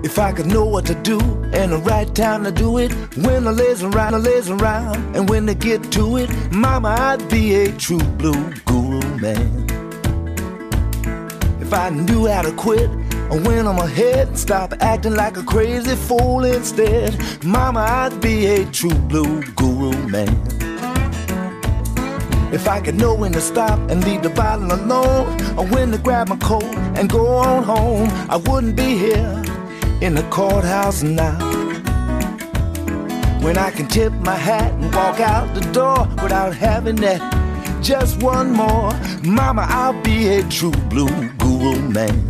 If I could know what to do and the right time to do it, when I lays around, and when they get to it, mama, I'd be a true blue guru man. If I knew how to quit, or when I'm ahead and stop acting like a crazy fool instead, mama, I'd be a true blue guru man. If I could know when to stop and leave the bottle alone, or when to grab my coat and go on home, I wouldn't be here in the courthouse now. When I can tip my hat and walk out the door without having that just one more, mama, I'll be a true blue guru man.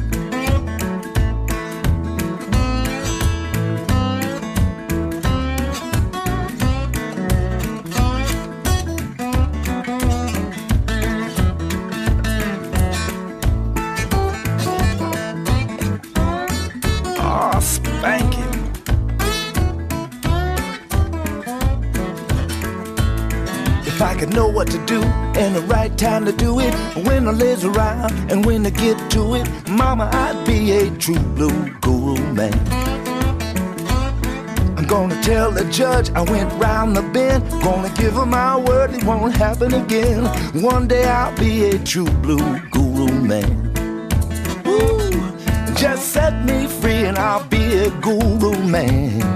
If I could know what to do and the right time to do it, when I lays around and when to get to it, mama, I'd be a true blue guru man. I'm gonna tell the judge I went round the bend, gonna give her my word it won't happen again. One day I'll be a true blue guru man. Ooh, just set me free and I'll be a guru man.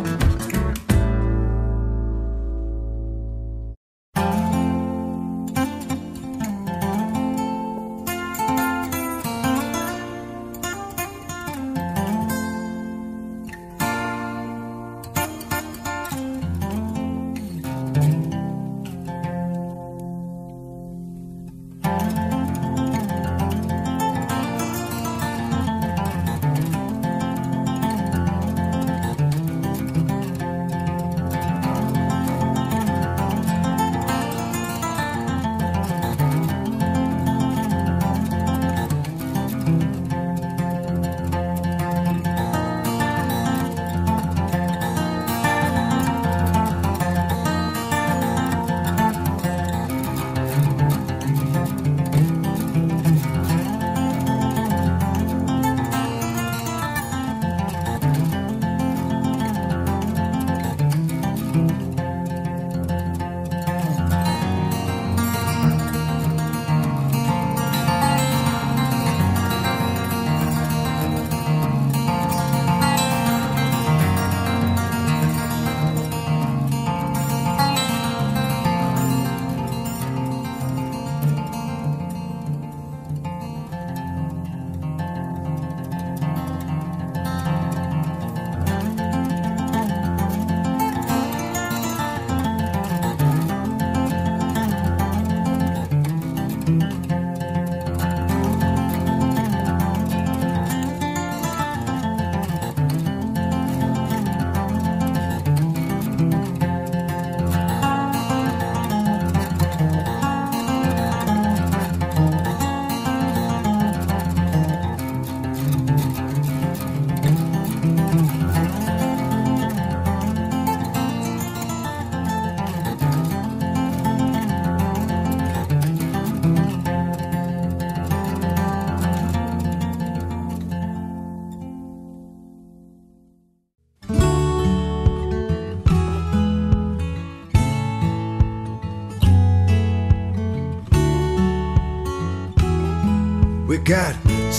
We got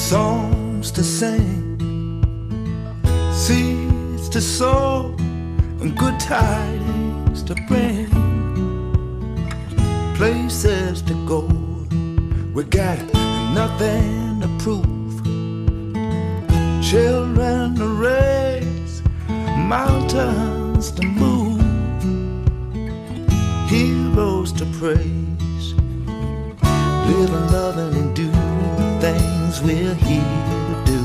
songs to sing, seeds to sow, and good tidings to bring, places to go. We got nothing to prove, children to raise, mountains to move, heroes to praise, living, loving, and doing things we're here to do.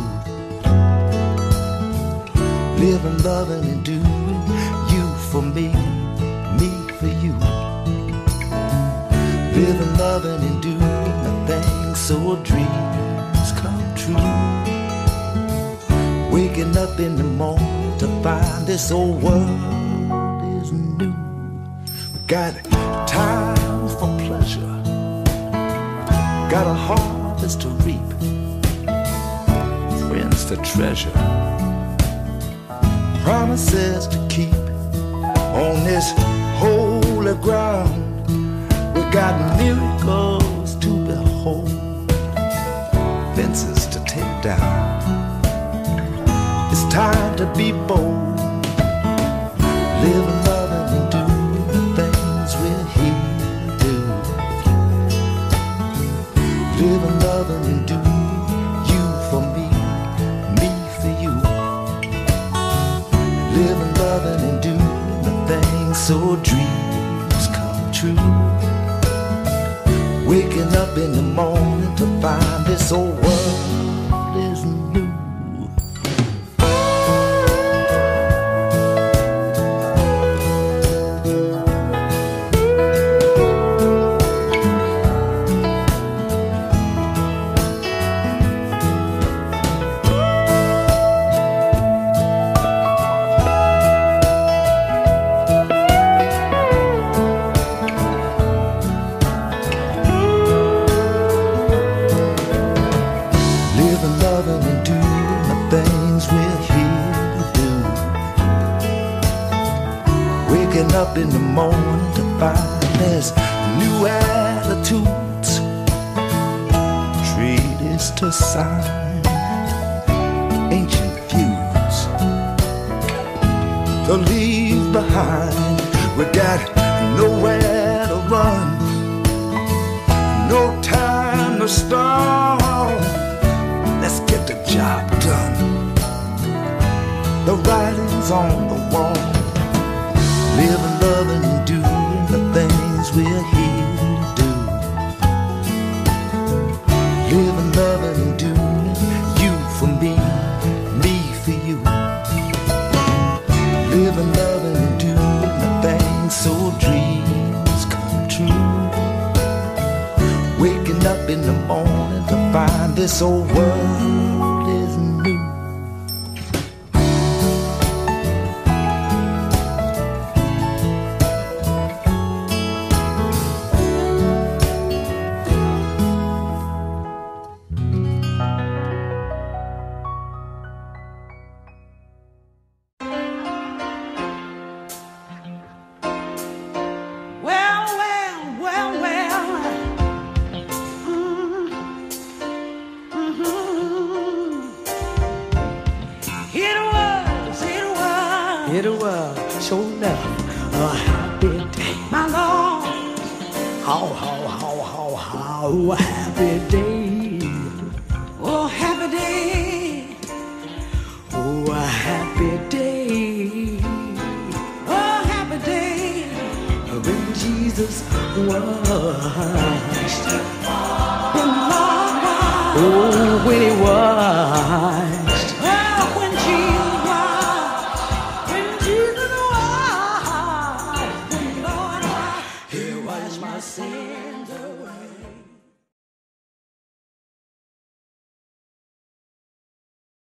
Living, loving, and doing, you for me, me for you. Living, loving, and doing the things so dreams come true. Waking up in the morning to find this old world is new. We got time for pleasure, got a harvest to reap, friends to treasure, promises to keep on this holy ground. We got miracles to behold, fences to tear down. It's time to be bold, live and love and do the things we're here to do. Live and love and do, you for me, me for you. Live and love and do the things so dreams come true. Waking up in the morning to find this old world is new. Up in the morning to find there's new attitudes, treaties to sign, ancient feuds to leave behind. We got nowhere to run, no time to stall. Let's get the job done. The writing's on the wall. Live and love and do the things we're here to do. Live and love and do, you for me, me for you. Live and love and do the things so dreams come true. Waking up in the morning to find this old world is new. It was so enough a happy day, my Lord. How happy day. Oh, happy day. Oh, a happy day. Oh, happy day. When Jesus washed in love. Oh, when he washed. Sins away.